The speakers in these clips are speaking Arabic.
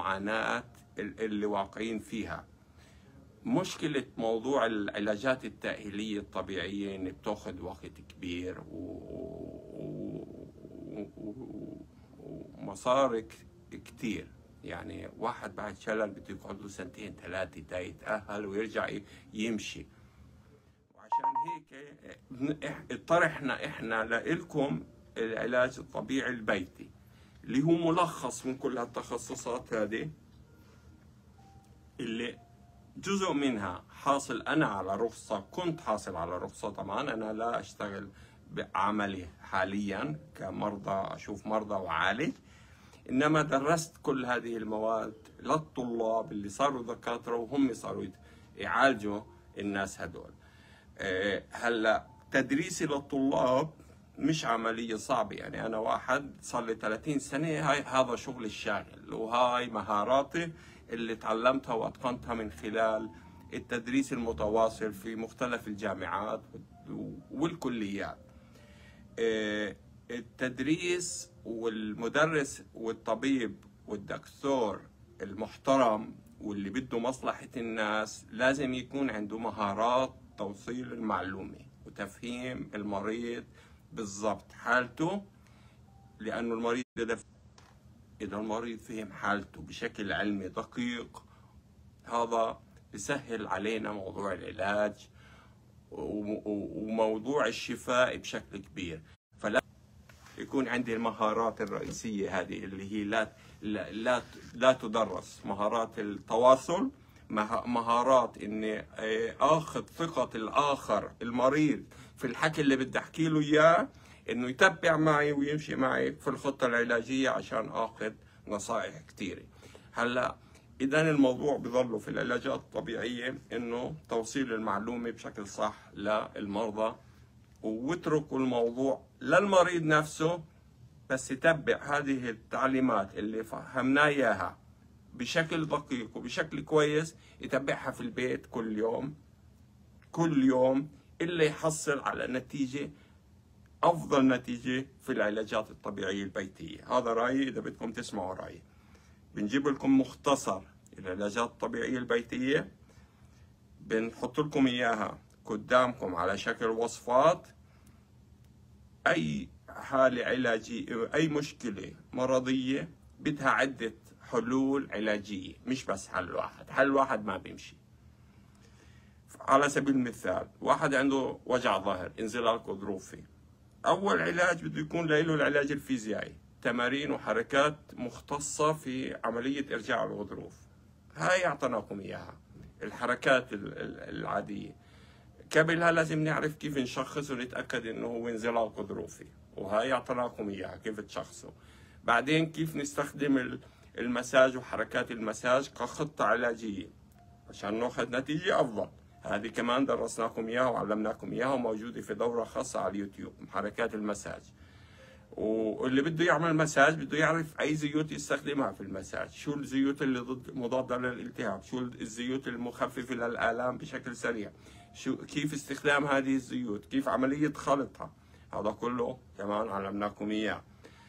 المعاناة اللي واقعين فيها. مشكلة موضوع العلاجات التأهيلية الطبيعية إن بتاخد وقت كبير ومصاري كتير. يعني واحد بعد شلل بده يقعد له 2-3 سنين تا يتأهل ويرجع يمشي. وعشان هيك اقترحنا احنا لإلكم العلاج الطبيعي البيتي اللي هو ملخص من كل هالتخصصات هذه، اللي جزء منها حاصل أنا على رخصة، كنت حاصل على رخصة. طبعا أنا لا أشتغل بعملي حاليا كمرضى، أشوف مرضى وعالج، إنما درست كل هذه المواد للطلاب اللي صاروا دكاترة وهم صاروا يعالجوا الناس هدول. هلا تدريسي للطلاب مش عملية صعبة. يعني أنا واحد صار لي 30 سنة هذا شغل الشاغل، وهاي مهاراتي اللي تعلمتها واتقنتها من خلال التدريس المتواصل في مختلف الجامعات والكليات. التدريس والمدرس والطبيب والدكتور المحترم واللي بده مصلحة الناس لازم يكون عنده مهارات توصيل المعلومة وتفهيم المريض بالضبط حالته، لأنه المريض إذا المريض فهم حالته بشكل علمي دقيق هذا بسهل علينا موضوع العلاج وموضوع الشفاء بشكل كبير. فلا يكون عندي المهارات الرئيسية هذه اللي هي لا تدرس: مهارات التواصل، مهارات إني آخذ ثقة الآخر المريض في الحكي اللي بدي أحكي له إياه، إنه يتبع معي ويمشي معي في الخطة العلاجية عشان آخذ نصائح كثيرة. هلا إذا الموضوع بظله في العلاجات الطبيعية إنه توصيل المعلومة بشكل صح للمرضى، واتركوا الموضوع للمريض نفسه بس يتبع هذه التعليمات اللي فهمنا إياها بشكل دقيق وبشكل كويس، يتبعها في البيت كل يوم إلا يحصل على نتيجة، أفضل نتيجة في العلاجات الطبيعية البيتية. هذا رأيي، إذا بدكم تسمعوا رأيي. بنجيب لكم مختصر العلاجات الطبيعية البيتية، بنحط لكم إياها قدامكم على شكل وصفات. أي حالة علاجية، أي مشكلة مرضية بدها عدة حلول علاجية، مش بس حل واحد ما بيمشي. على سبيل المثال واحد عنده وجع ظهر، انزلاق غضروفي، أول علاج بده يكون له العلاج الفيزيائي، تمارين وحركات مختصة في عملية إرجاع الغضروف. هاي أعطيناكم إياها، الحركات العادية. قبلها لازم نعرف كيف نشخص ونتأكد إنه هو انزلاق غضروفي، وهاي أعطيناكم إياها كيف تشخصه. بعدين كيف نستخدم المساج وحركات المساج كخطة علاجية عشان ناخذ نتيجة أفضل. هذه كمان درسناكم إياها وعلمناكم إياها، وموجودة في دورة خاصة على اليوتيوب، حركات المساج. واللي بده يعمل مساج بده يعرف أي زيوت يستخدمها في المساج، شو الزيوت اللي مضادة للالتهاب، شو الزيوت المخففة للآلام بشكل سريع، كيف استخدام هذه الزيوت، كيف عملية خلطها. هذا كله كمان علمناكم إياه.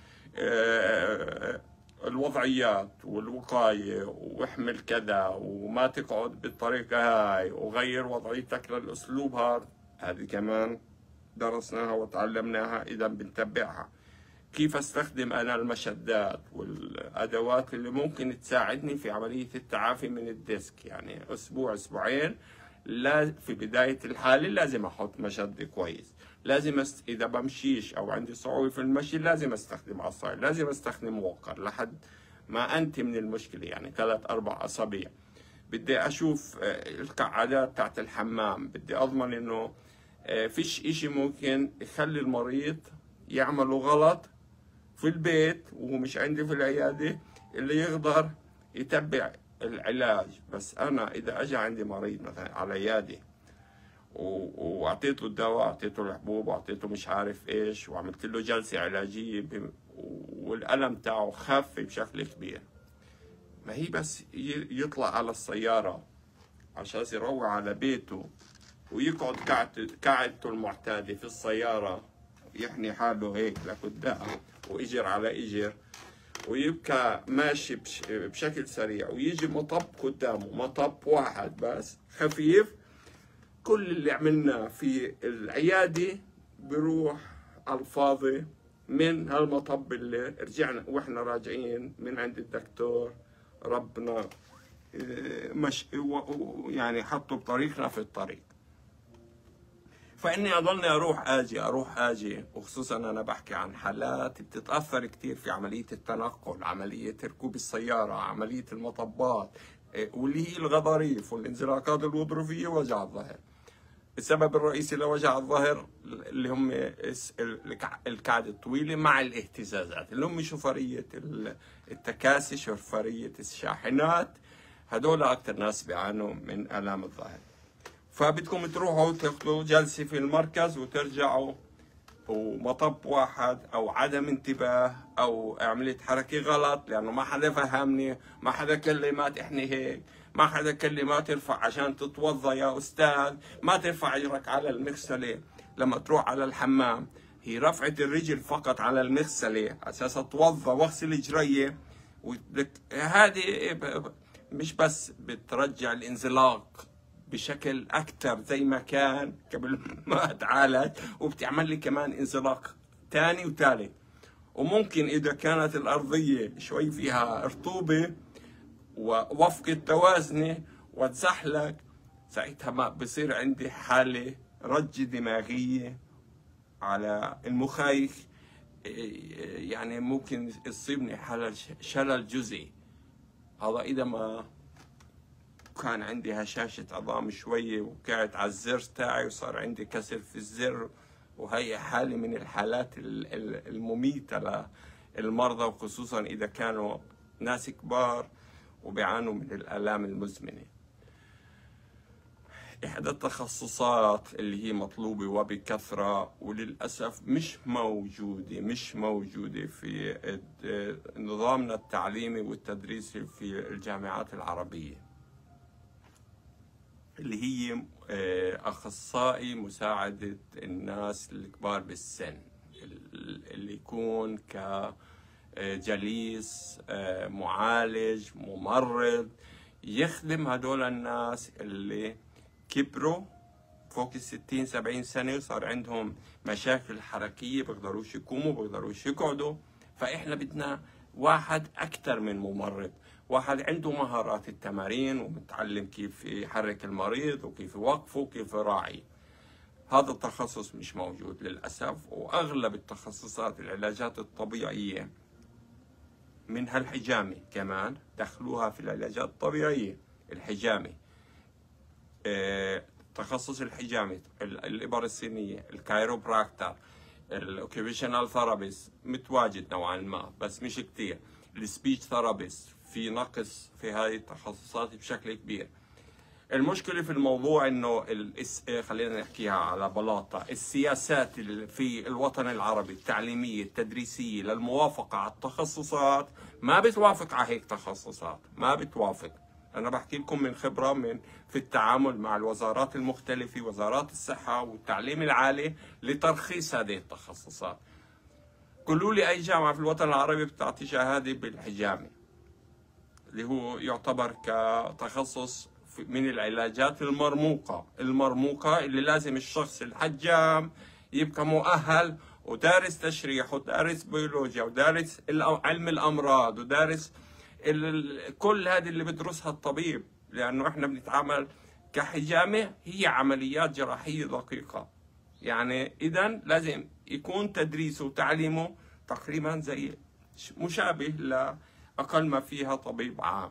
الوضعيات والوقاية، واحمل كذا وما تقعد بالطريقة هاي وغير وضعيتك للأسلوب هذه كمان درسناها وتعلمناها، إذا بنتبعها. كيف استخدم أنا المشدات والأدوات اللي ممكن تساعدني في عملية التعافي من الديسك. يعني أسبوع أسبوعين لا في بداية الحالة لازم أحط مشد كويس، لازم إذا بمشيش أو عندي صعوبة في المشي لازم أستخدم عصاية، لازم أستخدم ووكر لحد ما أنتهي من المشكلة، يعني 3-4 أسابيع. بدي أشوف القعدات تاعت الحمام، بدي أضمن إنه فيش إشي ممكن يخلي المريض يعمله غلط في البيت وهو مش عندي في العيادة اللي يقدر يتبع العلاج. بس أنا إذا أجى عندي مريض مثلا على عيادة واعطيته الدواء، اعطيته الحبوب، واعطيته مش عارف ايش، وعملت له جلسة علاجية والألم تاعه خف بشكل كبير، ما هي بس يطلع على السيارة عشان يروح على بيته ويقعد قعدته المعتادة في السيارة، يحني حاله هيك لقدام وإجر على إجر ويبقى ماشي بشكل سريع، ويجي مطب قدامه، مطب واحد بس خفيف، كل اللي عملناه في العيادة بروح على الفاضي من هالمطب اللي رجعنا واحنا راجعين من عند الدكتور. ربنا مش يعني حطه بطريقنا في الطريق. فإني أضلني أروح آجي، وخصوصا أنا بحكي عن حالات بتتأثر كتير في عملية التنقل، عملية ركوب السيارة، عملية المطبات، واللي هي الغضاريف والانزلاقات الغضروفية ووجع الظهر. السبب الرئيسي لوجع الظهر اللي هم القعدة الطويلة مع الاهتزازات، اللي هم شوفرية التكاسي، شوفرية الشاحنات، هدول أكثر ناس بيعانوا من آلام الظهر. فبدكم تروحوا تاخذوا جلسة في المركز وترجعوا ومطب واحد، أو عدم انتباه، أو عملت حركة غلط لأنه ما حدا فهمني، ما حدا كلمات إحنا هيك، ما حدا كلمات ترفع عشان تتوضا يا أستاذ، ما ترفع رجلك على المغسلة لما تروح على الحمام، هي رفعة الرجل فقط على المغسلة أساس أتوضا واغسل رجلي. هذه مش بس بترجع الانزلاق بشكل أكثر زي ما كان قبل ما أتعالج، وبتعمل لي كمان انزلاق ثاني وثالث. وممكن إذا كانت الأرضية شوي فيها رطوبة ووفق التوازنة وتزحلق، ساعتها ما بصير عندي حالة رجة دماغية على المخيخ، يعني ممكن يصيبني حالة شلل جزئي. هذا إذا ما كان عندي هشاشة عظام شوية وقعت على الزر تاعي وصار عندي كسر في الزر، وهي حالة من الحالات المميتة للمرضى، وخصوصا إذا كانوا ناس كبار وبيعانوا من الآلام المزمنة. إحدى التخصصات اللي هي مطلوبة وبكثرة وللأسف مش موجودة في نظامنا التعليمي والتدريسي في الجامعات العربية، اللي هي أخصائي مساعدة الناس الكبار بالسن، اللي يكون كجليس، معالج، ممرض، يخدم هدول الناس اللي كبروا فوق 60-70 سنة وصار عندهم مشاكل حركية، بيقدروش يقوموا، بيقدروش يقعدوا. فإحنا بدنا واحد أكثر من ممرض، واحد عنده مهارات التمارين ومتعلم كيف يحرك المريض وكيف يوقفه وكيف يراعي. هذا التخصص مش موجود للأسف. وأغلب التخصصات العلاجات الطبيعية من هالحجامة كمان دخلوها في العلاجات الطبيعية. الحجامة، تخصص الحجامة، الإبر الصينية، الكايروبراكتر، الأوكيبيشنال ثيرابيست متواجد نوعا ما بس مش كتير. السبيتش ثيرابيست في نقص في هذه التخصصات بشكل كبير. المشكلة في الموضوع انه خلينا نحكيها على بلاطة، السياسات في الوطن العربي التعليمية التدريسية للموافقة على التخصصات ما بتوافق على هيك تخصصات، ما بتوافق. أنا بحكي لكم من خبرة في التعامل مع الوزارات المختلفة، وزارات الصحة والتعليم العالي، لترخيص هذه التخصصات. قولوا لي أي جامعة في الوطن العربي بتعطي شهادة بالحجامة اللي هو يعتبر كتخصص من العلاجات المرموقة اللي لازم الشخص الحجام يبقى مؤهل ودارس تشريح ودارس بيولوجيا ودارس علم الأمراض ودارس كل هذه اللي بدرسها الطبيب، لأنه إحنا بنتعامل كحجامة، هي عمليات جراحية دقيقة. يعني إذا لازم يكون تدريسه وتعليمه تقريبا زي مشابه لأقل ما فيها طبيب عام.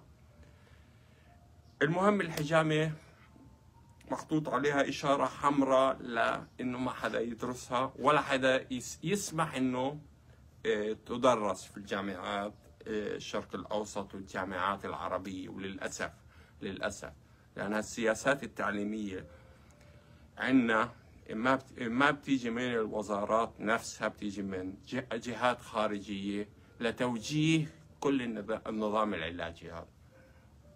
المهم الحجامة محطوط عليها إشارة حمراء لأنه ما حدا يدرسها ولا حدا يسمح إنه تدرس في الجامعات الشرق الأوسط والجامعات العربية. وللأسف لأن السياسات التعليمية عندنا ما بتيجي من الوزارات نفسها، بتيجي من جهات خارجية لتوجيه كل النظام العلاجي هذا.